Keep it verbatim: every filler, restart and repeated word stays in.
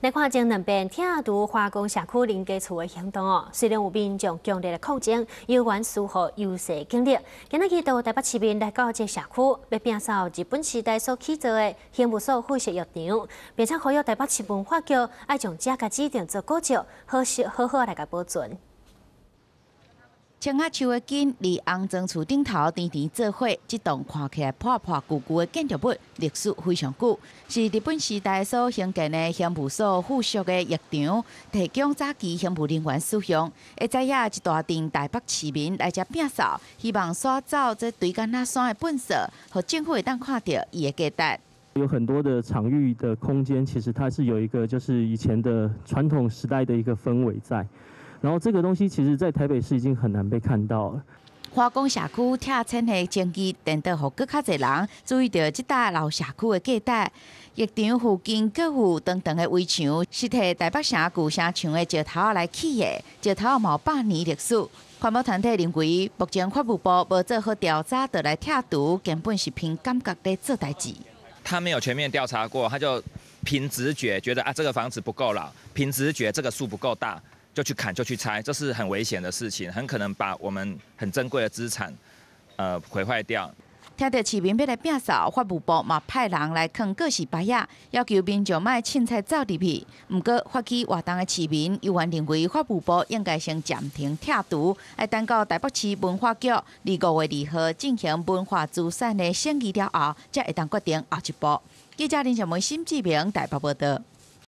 来看前两边拆除化工社区林家厝的行动哦，虽然有民众强烈的抗争，有关丝毫优势经历，今日到台北市民来到这社区，要摒扫日本时代所起造的刑务所废弃药场，并且呼吁台北市文化局爱将这个指定做古迹，好好好来甲保存。 青瓦树的根离红砖厝顶头甜甜做伙，这栋看起来破破旧旧的建筑物，历史非常久，是日本时代所兴建的刑务所附属的药场，提供早期刑务人员使用。会知影一大群台北市民来这摒扫，希望刷走这堆干那山的粪扫，和政府会当看到伊的价值。 有很多的场域的空间，其实它是有一个就是以前的传统时代的一个氛围在。 然后这个东西其实，在台北市已经很难被看到了。 化工社区拆迁的经济，等到互更较侪人注意到这搭老社区的价值。药场附近各户长长的围墙，是摕台北城旧城墙的石头来起的，石头有百年历史。环保团体认为，目前法务部无做好调查，就来拆除，根本是凭感觉在做代志。 他没有全面调查过，他就凭直觉觉得啊，这个房子不够老，凭直觉这个树不够大。 就去砍，就去拆，这是很危险的事情，很可能把我们很珍贵的资产，呃，毁坏掉。 听到市民要来摒扫，法务部嘛派人来扛各式牌仔，要求民众莫凊彩走入去。不过，发起活动的市民依然认为法务部应该先暂停拆除，要等到台北市文化局二五月二号进行文化资产的审议了后，才会当决定后一步。记者林小梅、辛志明台北报道。